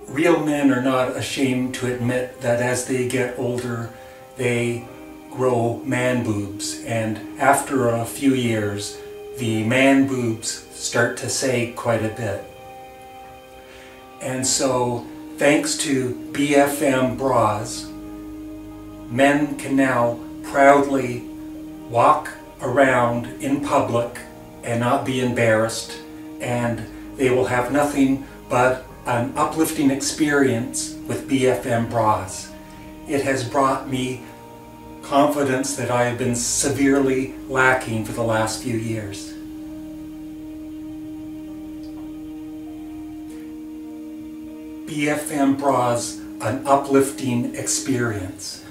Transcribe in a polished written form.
real men are not ashamed to admit that as they get older, they grow man boobs, and after a few years, the man boobs start to sag quite a bit. And so, thanks to BFM bras, men can now proudly walk around in public and not be embarrassed, and they will have nothing but an uplifting experience with BFM bras. It has brought me confidence that I have been severely lacking for the last few years. BFM bras, an uplifting experience.